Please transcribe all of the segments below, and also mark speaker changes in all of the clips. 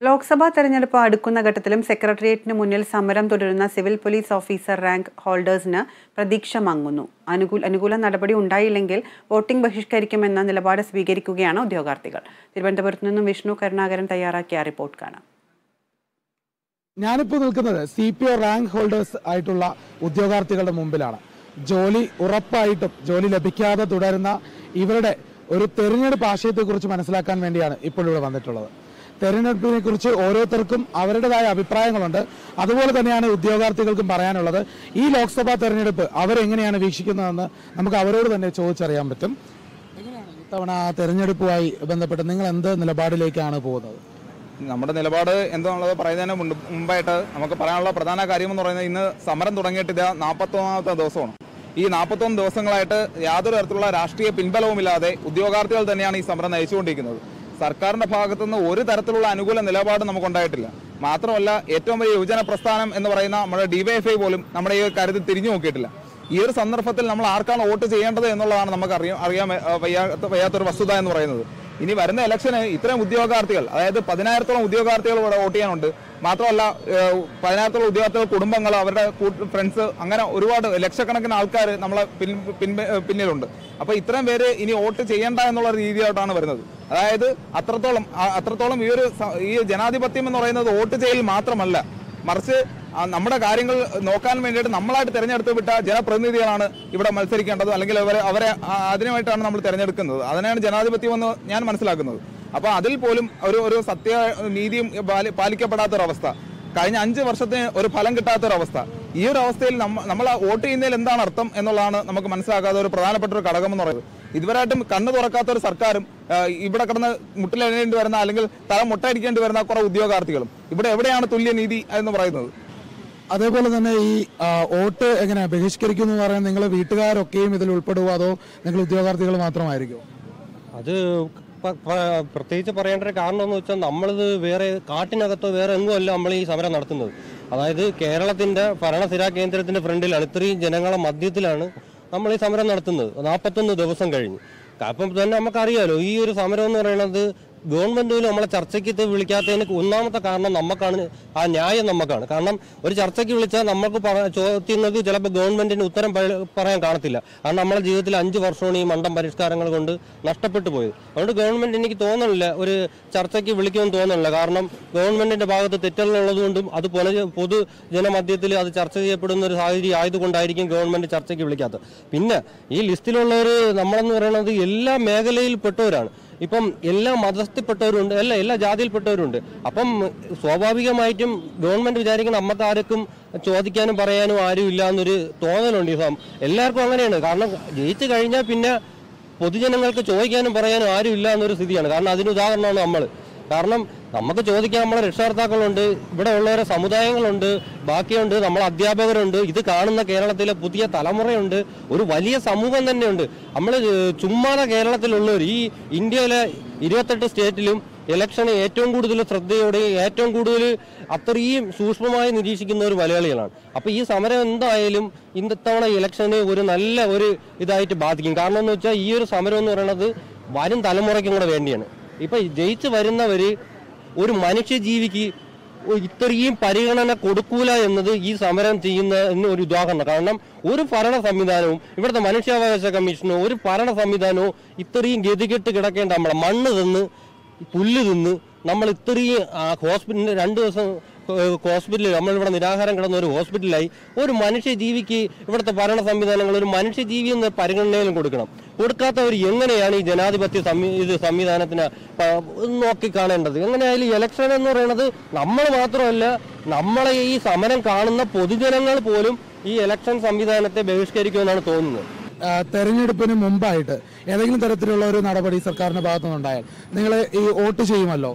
Speaker 1: ലോക്സഭാ തെരഞ്ഞെടുപ്പ് അടുക്കുന്ന ഘട്ടത്തിലും സെക്രട്ടേറിയറ്റിന് മുന്നിൽ സമരം തുടരുന്ന സിവിൽ പോലീസ് ഓഫീസർ റാങ്ക് ഹോൾഡേഴ്സിന് പ്രതീക്ഷ മങ്ങുന്നു. അനുകൂല നടപടി ഉണ്ടായില്ലെങ്കിൽ വോട്ടിംഗ് ബഹിഷ്കരിക്കുമെന്ന നിലപാട് സ്വീകരിക്കുകയാണ് ഉദ്യോഗാർത്ഥികൾ. തിരുവനന്തപുരത്ത് നിന്നും വിഷ്ണു കരുണാകരൻ തയ്യാറാക്കിയ റിപ്പോർട്ട് കാണാം.
Speaker 2: ഞാനിപ്പോൾ നിൽക്കുന്നത് CPO റാങ്ക് ഹോൾഡേഴ്സ് ആയിട്ടുള്ള ഉദ്യോഗാർത്ഥികളുടെ മുമ്പിലാണ്. ജോലി ഉറപ്പായിട്ടും ജോലി ലഭിക്കാതെ തുടരുന്ന ഇവരുടെ ഒരു തെരഞ്ഞെടുപ്പ് ആശയത്തെക്കുറിച്ച് മനസ്സിലാക്കാൻ വേണ്ടിയാണ് ഇപ്പോൾ ഇവിടെ വന്നിട്ടുള്ളത്. തെരഞ്ഞെടുപ്പിനെ കുറിച്ച് ഓരോരുത്തർക്കും അവരുടേതായ അഭിപ്രായങ്ങളുണ്ട്. അതുപോലെ തന്നെയാണ് ഉദ്യോഗാർത്ഥികൾക്കും പറയാനുള്ളത്. ഈ ലോക്സഭാ തെരഞ്ഞെടുപ്പ് അവരെങ്ങനെയാണ് വീക്ഷിക്കുന്നതെന്ന് നമുക്ക് അവരോട് തന്നെ ചോദിച്ചറിയാൻ പറ്റും. എങ്ങനെയാണ് ഇത്തവണ തെരഞ്ഞെടുപ്പുമായി ബന്ധപ്പെട്ട് നിങ്ങൾ എന്ത് നിലപാടിലേക്കാണ് പോകുന്നത്?
Speaker 3: നമ്മുടെ നിലപാട് എന്താണുള്ളത് പറയുന്നതിന് മുമ്പായിട്ട് നമുക്ക് പറയാനുള്ള പ്രധാന കാര്യമെന്ന് പറയുന്നത്, ഇന്ന് സമരം തുടങ്ങിയിട്ട് ഇത് 41ാമത്തെ ദിവസമാണ്. ഈ 41 ദിവസങ്ങളായിട്ട് യാതൊരു തരത്തിലുള്ള രാഷ്ട്രീയ പിൻബലവുമില്ലാതെ ഉദ്യോഗാർത്ഥികൾ തന്നെയാണ് ഈ സമരം നയിച്ചുകൊണ്ടിരിക്കുന്നത്. സർക്കാരിന്റെ ഭാഗത്തുനിന്ന് ഒരു തരത്തിലുള്ള അനുകൂല നിലപാട് നമുക്കുണ്ടായിട്ടില്ല. മാത്രമല്ല, ഏറ്റവും വലിയ യുവജന പ്രസ്ഥാനം എന്ന് പറയുന്ന നമ്മുടെ DYFI പോലും നമ്മുടെ ഈ കാര്യത്തിൽ തിരിഞ്ഞു നോക്കിയിട്ടില്ല. ഈ ഒരു സന്ദർഭത്തിൽ നമ്മൾ ആർക്കാണ് വോട്ട് ചെയ്യേണ്ടത് എന്നുള്ളതാണ് നമുക്ക് അറിയാൻ വയ്യാത്തൊരു വസ്തുത എന്ന് പറയുന്നത്. ഇനി വരുന്ന ഇലക്ഷന് ഇത്രയും ഉദ്യോഗാർത്ഥികൾ, അതായത് 10,000-ഓളം ഉദ്യോഗാർത്ഥികൾ ഇവിടെ വോട്ട് ചെയ്യാനുണ്ട്. മാത്രമല്ല, 10,000-ഓളം ഉദ്യോഗാർത്ഥികൾ കുടുംബങ്ങൾ, അവരുടെ ഫ്രണ്ട്സ്, അങ്ങനെ ഒരുപാട് ലക്ഷക്കണക്കിന് ആൾക്കാർ നമ്മളെ പിന്നിലുണ്ട്. അപ്പോൾ ഇത്രയും പേര് ഇനി വോട്ട് ചെയ്യേണ്ട എന്നുള്ള രീതിയായിട്ടാണ് വരുന്നത്. അതായത് അത്രത്തോളം ഈ ജനാധിപത്യം എന്ന് പറയുന്നത് വോട്ട് ചെയ്യൽ മാത്രമല്ല, മറിച്ച് നമ്മുടെ കാര്യങ്ങൾ നോക്കാൻ വേണ്ടിയിട്ട് നമ്മളായിട്ട് തിരഞ്ഞെടുത്ത് വിട്ട ജനപ്രതിനിധികളാണ് ഇവിടെ മത്സരിക്കേണ്ടത്, അല്ലെങ്കിൽ അവരെ അതിനുമായിട്ടാണ് നമ്മൾ തിരഞ്ഞെടുക്കുന്നത്. അതിനാണ് ജനാധിപത്യം എന്ന് ഞാൻ മനസ്സിലാക്കുന്നത്. അപ്പോൾ അതിൽ പോലും ഒരു സത്യനീതിയും പാലിക്കപ്പെടാത്തൊരവസ്ഥ, കഴിഞ്ഞ 5 വർഷത്തിന് ഒരു ഫലം കിട്ടാത്തൊരവസ്ഥ. ഈ ഒരു അവസ്ഥയിൽ നമ്മൾ വോട്ട് ചെയ്യുന്നതിൽ എന്താണ് അർത്ഥം എന്നുള്ളതാണ് നമുക്ക് മനസ്സിലാക്കാത്ത ഒരു പ്രധാനപ്പെട്ട ഒരു ഘടകം എന്ന് പറയുന്നത്. ഇതുവരെയായിട്ടും കണ്ണു തുറക്കാത്ത ഒരു സർക്കാരും ഇവിടെ കിടന്ന് മുട്ടിലെഴേണ്ടി വരുന്ന, അല്ലെങ്കിൽ തല മുട്ടടിക്കേണ്ടി വരുന്ന കുറെ ഉദ്യോഗാർത്ഥികളും, ഇവിടെ എവിടെയാണ് തുല്യനീതി എന്ന് പറയുന്നത്?
Speaker 2: അതേപോലെ തന്നെ ഈ വോട്ട് എങ്ങനെ ബഹിഷ്കരിക്കും എന്ന് പറയാൻ നിങ്ങൾ വീട്ടുകാരൊക്കെയും ഇതിൽ ഉൾപ്പെടുവോ, അതോ നിങ്ങൾ ഉദ്യോഗാർത്ഥികൾ മാത്രമായിരിക്കും?
Speaker 4: അത് പ്രത്യേകിച്ച് പറയേണ്ട ഒരു കാരണം എന്ന് വെച്ചാൽ, നമ്മളിത് വേറെ കാട്ടിനകത്തോ വേറെ എങ്ങുമല്ല നമ്മൾ ഈ സമരം നടത്തുന്നത്. അതായത് കേരളത്തിന്റെ ഭരണസിരാ കേന്ദ്രത്തിന്റെ ഫ്രണ്ടിലാണ്, ഇത്രയും ജനങ്ങളെ മധ്യത്തിലാണ് നമ്മൾ ഈ സമരം നടത്തുന്നത്. 41 ദിവസം കഴിഞ്ഞ്. അപ്പം തന്നെ നമുക്കറിയാലോ, ഈ ഒരു സമരം എന്ന് പറയുന്നത് ഗവൺമെന്റ് നമ്മളെ ചർച്ചയ്ക്ക് വിളിക്കാത്തതിന് ഒന്നാമത്തെ കാരണം നമുക്കാണ്, ആ ന്യായം നമുക്കാണ്. കാരണം ഒരു ചർച്ചയ്ക്ക് വിളിച്ചാൽ നമുക്ക് ചോദ്യങ്ങൾക്ക് ചിലപ്പോൾ ഗവൺമെന്റിന് ഉത്തരം പറയാൻ കാണത്തില്ല. കാരണം നമ്മുടെ ജീവിതത്തിൽ 5 വർഷമാണ് ഈ മണ്ടം പരിഷ്കാരങ്ങൾ കൊണ്ട് നഷ്ടപ്പെട്ടു പോയത്. അതുകൊണ്ട് ഗവൺമെന്റ് എനിക്ക് തോന്നണില്ല ഒരു ചർച്ചയ്ക്ക് വിളിക്കുമെന്ന് തോന്നണില്ല. കാരണം ഗവൺമെന്റിന്റെ ഭാഗത്ത് തെറ്റുകളുള്ളത് കൊണ്ടും അത് പൊതുജനമധ്യത്തിൽ അത് ചർച്ച ചെയ്യപ്പെടുന്ന ഒരു സാഹചര്യം ആയതുകൊണ്ടായിരിക്കും ഗവൺമെന്റ് ചർച്ചയ്ക്ക് വിളിക്കാത്തത്. പിന്നെ ഈ ലിസ്റ്റിലുള്ളവർ നമ്മളെന്ന് പറയുന്നത് എല്ലാ മേഖലയിൽ പെട്ടവരാണ്. ഇപ്പം എല്ലാ മതത്തിൽപ്പെട്ടവരുണ്ട്, എല്ലാ ജാതിയിൽപ്പെട്ടവരുണ്ട്. അപ്പം സ്വാഭാവികമായിട്ടും ഗവൺമെന്റ് വിചാരിക്കുന്ന നമുക്ക് ആർക്കും ചോദിക്കാനും പറയാനും ആരും ഇല്ല എന്നൊരു തോന്നലുണ്ട്. എല്ലാവർക്കും അങ്ങനെയാണ്. കാരണം ജയിച്ചു കഴിഞ്ഞാൽ പിന്നെ പൊതുജനങ്ങൾക്ക് ചോദിക്കാനും പറയാനും ആരും ഇല്ല എന്നൊരു സ്ഥിതിയാണ്. കാരണം അതിന് ഉദാഹരണമാണ് നമ്മൾ. കാരണം നമുക്ക് ചോദിക്കാൻ നമ്മളെ രക്ഷകർത്താക്കളുണ്ട്, ഇവിടെ ഉള്ളവരെ സമുദായങ്ങളുണ്ട്, ബാക്കിയുണ്ട്, നമ്മളെ അധ്യാപകരുണ്ട്, ഇത് കാണുന്ന കേരളത്തിലെ പുതിയ തലമുറയുണ്ട്, ഒരു വലിയ സമൂഹം തന്നെയുണ്ട്. നമ്മൾ ചുമ്മാതെ കേരളത്തിലുള്ളവർ ഈ ഇന്ത്യയിലെ 28 സ്റ്റേറ്റിലും ഇലക്ഷന് ഏറ്റവും കൂടുതൽ ശ്രദ്ധയോടെ ഏറ്റവും കൂടുതൽ അത്രയും സൂക്ഷ്മമായി നിരീക്ഷിക്കുന്ന ഒരു മലയാളികളാണ്. അപ്പോൾ ഈ സമരം എന്തായാലും ഇത്തവണ ഇലക്ഷന് ഒരു നല്ല ഒരു ഇതായിട്ട് ബാധിക്കും. കാരണം എന്ന് വെച്ചാൽ ഈ ഒരു സമരം എന്ന് പറയുന്നത് വരും തലമുറയ്ക്കും കൂടെ വേണ്ടിയാണ്. ഇപ്പം ജയിച്ച് വരുന്നവർ ഒരു മനുഷ്യജീവിക്ക് ഇത്രയും പരിഗണന കൊടുക്കൂല എന്നത് ഈ സമരം ചെയ്യുന്ന ഒരു ഉദാഹരണം. കാരണം ഒരു ഭരണ സംവിധാനവും ഇവിടുത്തെ മനുഷ്യാവകാശ കമ്മീഷനോ ഒരു ഭരണ സംവിധാനവും ഇത്രയും ഗതികെട്ട് കിടക്കേണ്ട, നമ്മളെ മണ്ണ് തിന്ന് പുല്ല് തിന്ന് നമ്മൾ ഇത്രയും ഹോസ്പിറ്റലിൽ 2 ദിവസം ഹോസ്പിറ്റലിൽ നമ്മളിവിടെ നിരാഹാരം കിടന്ന ഒരു ഹോസ്പിറ്റലായി ഒരു മനുഷ്യജീവിക്ക് ഇവിടുത്തെ ഭരണ സംവിധാനങ്ങൾ ഒരു മനുഷ്യജീവി എന്ന പരിഗണനയിലും കൊടുക്കാത്തവർ എങ്ങനെയാണ് ഈ ജനാധിപത്യ സംവിധാനത്തിന് നോക്കിക്കാണേണ്ടത്? എങ്ങനെയായാലും ഇലക്ഷൻ എന്ന് പറയുന്നത് നമ്മൾ മാത്രമല്ല, നമ്മളെ ഈ സമരം കാണുന്ന പൊതുജനങ്ങൾ പോലും ഈ ഇലക്ഷൻ സംവിധാനത്തെ ബഹിഷ്കരിക്കുമെന്നാണ് തോന്നുന്നത്.
Speaker 2: തെരഞ്ഞെടുപ്പിന് മുമ്പായിട്ട് ഏതെങ്കിലും തരത്തിലുള്ള ഒരു നടപടി സർക്കാരിന്റെ ഭാഗത്തുനിന്നുണ്ടായാൽ നിങ്ങൾ ഈ വോട്ട് ചെയ്യുമല്ലോ?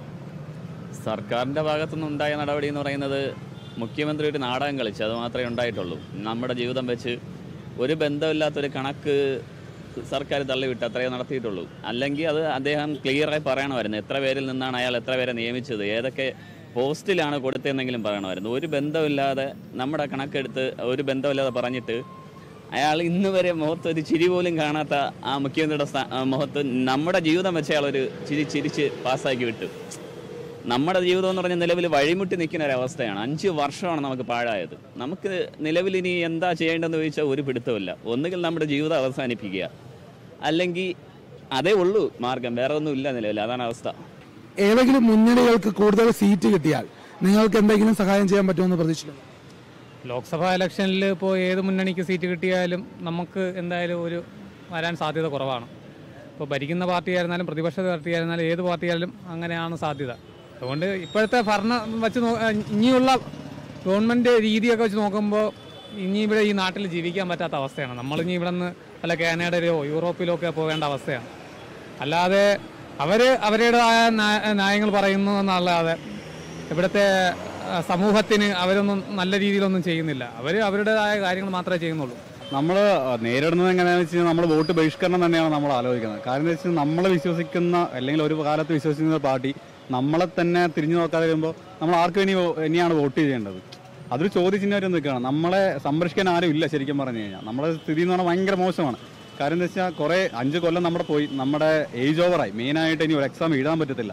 Speaker 5: സർക്കാരിൻ്റെ ഭാഗത്തുനിന്നുണ്ടായ നടപടി എന്ന് പറയുന്നത് മുഖ്യമന്ത്രി ഒരു നാടകം കളിച്ചു, അത് മാത്രമേ ഉണ്ടായിട്ടുള്ളൂ. നമ്മുടെ ജീവിതം വെച്ച് ഒരു ബന്ധമില്ലാത്തൊരു കണക്ക് സർക്കാർ തള്ളിവിട്ട് അത്രയേ നടത്തിയിട്ടുള്ളൂ. അല്ലെങ്കിൽ അത് അദ്ദേഹം ക്ലിയറായി പറയണമായിരുന്നു, എത്ര പേരിൽ നിന്നാണ് അയാൾ എത്ര പേരെ നിയമിച്ചത്, ഏതൊക്കെ പോസ്റ്റിലാണ് കൊടുത്തതെന്നെങ്കിലും പറയണമായിരുന്നു. ഒരു ബന്ധമില്ലാതെ നമ്മുടെ കണക്കെടുത്ത് ഒരു ബന്ധമില്ലാതെ പറഞ്ഞിട്ട് അയാൾ ഇന്ന് വരെ മുഖത്തൊരു ചിരി പോലും കാണാത്ത ആ മുഖ്യമന്ത്രിയുടെ മുഖത്ത് നമ്മുടെ ജീവിതം വെച്ച് അയാളൊരു ചിരിച്ച് പാസ്സാക്കി വിട്ടു. നമ്മുടെ ജീവിതം എന്ന് പറഞ്ഞാൽ നിലവിൽ വഴിമുട്ടി നിൽക്കുന്ന ഒരവസ്ഥയാണ്. 5 വർഷമാണ് നമുക്ക് പാഴായത്. നമുക്ക് നിലവിൽ ഇനി എന്താ ചെയ്യേണ്ടതെന്ന് ചോദിച്ചാൽ ഒരു പിടുത്തമില്ല. ഒന്നുകിൽ നമ്മുടെ ജീവിതം അവസാനിപ്പിക്കുക, അല്ലെങ്കിൽ അതേ ഉള്ളൂ മാർഗം, വേറെ ഒന്നും ഇല്ല നിലവിൽ. അതാണ് അവസ്ഥ.
Speaker 2: ഏതെങ്കിലും മുന്നണികൾക്ക് കൂടുതൽ സീറ്റ് കിട്ടിയാൽ നിങ്ങൾക്ക് എന്തെങ്കിലും സഹായം ചെയ്യാൻ പറ്റുമെന്ന് പ്രതീക്ഷിക്കുന്നു?
Speaker 6: ലോക്സഭാ ഇലക്ഷനിൽ ഇപ്പോൾ ഏത് മുന്നണിക്ക് സീറ്റ് കിട്ടിയാലും നമുക്ക് എന്തായാലും വരാൻ സാധ്യത കുറവാണ്. ഇപ്പോൾ ഭരിക്കുന്ന പാർട്ടിയായിരുന്നാലും പ്രതിപക്ഷ പാർട്ടിയായിരുന്നാലും ഏത് പാർട്ടിയായാലും അങ്ങനെയാണ് സാധ്യത. അതുകൊണ്ട് ഇപ്പോഴത്തെ ഭരണം വെച്ച് ഇനിയുള്ള ഗവൺമെൻറ് രീതിയൊക്കെ വെച്ച് നോക്കുമ്പോൾ ഇനി ഇവിടെ ഈ നാട്ടിൽ ജീവിക്കാൻ പറ്റാത്ത അവസ്ഥയാണ്. നമ്മളിനി ഇവിടെ നിന്ന് വല്ല കാനഡയിലോ യൂറോപ്പിലോ ഒക്കെ പോകേണ്ട അവസ്ഥയാണ്. അല്ലാതെ അവരുടേതായ ന്യായങ്ങൾ പറയുന്നു എന്നല്ലാതെ ഇവിടുത്തെ സമൂഹത്തിന് അവരൊന്നും നല്ല രീതിയിലൊന്നും ചെയ്യുന്നില്ല. അവരുടേതായ കാര്യങ്ങൾ മാത്രമേ ചെയ്യുന്നുള്ളൂ.
Speaker 7: നമ്മൾ നേരിടുന്നത് എങ്ങനെയാണെന്ന് വെച്ച് കഴിഞ്ഞാൽ നമ്മൾ വോട്ട് ബഹിഷ്കരണം തന്നെയാണ് നമ്മൾ ആലോചിക്കുന്നത്. കാരണം എന്താ വെച്ചാൽ നമ്മൾ വിശ്വസിക്കുന്ന അല്ലെങ്കിൽ ഒരു കാലത്ത് വിശ്വസിക്കുന്ന പാർട്ടി നമ്മളെ തന്നെ തിരിഞ്ഞു നോക്കാതെ വരുമ്പോൾ നമ്മൾ ആർക്ക് ഇനിയാണ് വോട്ട് ചെയ്യേണ്ടത്? അതൊരു ചോദ്യചിഹ്നം നിൽക്കുകയാണ്. നമ്മളെ സംരക്ഷിക്കാൻ ആരും ഇല്ല. ശരിക്കും പറഞ്ഞു കഴിഞ്ഞാൽ നമ്മുടെ സ്ഥിതി എന്ന് പറഞ്ഞാൽ ഭയങ്കര മോശമാണ്. കാര്യം എന്താ വെച്ചാൽ കുറേ 5 കൊല്ലം നമ്മുടെ ഏജ് ഓവറായി. മെയിനായിട്ട് ഇനി ഒരു എക്സാം എഴുതാൻ പറ്റത്തില്ല.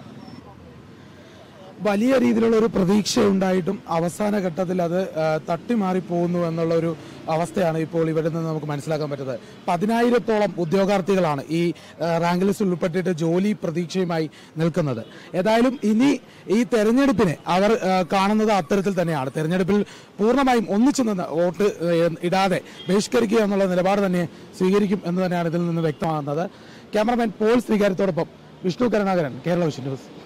Speaker 2: വലിയ രീതിയിലുള്ള ഒരു പ്രതീക്ഷ ഉണ്ടായിട്ടും അവസാന ഘട്ടത്തിൽ അത് തട്ടിമാറിപ്പോകുന്നു എന്നുള്ള ഒരു അവസ്ഥയാണ് ഇപ്പോൾ ഇവിടെ നിന്ന് നമുക്ക് മനസ്സിലാക്കാൻ പറ്റുന്നത്. 10,000-ഓളം ഉദ്യോഗാർത്ഥികളാണ് ഈ റാങ്ക് ലിസ്റ്റിൽ ഉൾപ്പെട്ടിട്ട് ജോലി പ്രതീക്ഷയുമായി നിൽക്കുന്നത്. ഏതായാലും ഇനി ഈ തെരഞ്ഞെടുപ്പിനെ അവർ കാണുന്നത് അത്തരത്തിൽ തന്നെയാണ്. തെരഞ്ഞെടുപ്പിൽ പൂർണ്ണമായും ഒന്നിച്ചു നിന്ന് വോട്ട് ഇടാതെ ബഹിഷ്കരിക്കുക എന്നുള്ള നിലപാട് തന്നെ സ്വീകരിക്കും എന്ന് തന്നെയാണ് ഇതിൽ നിന്ന് വ്യക്തമാകുന്നത്. ക്യാമറമാൻ പോൾ ശ്രീകാര്യത്തോടൊപ്പം വിഷ്ണു കരുണാകരൻ, കേരള വിഷൻ ന്യൂസ്.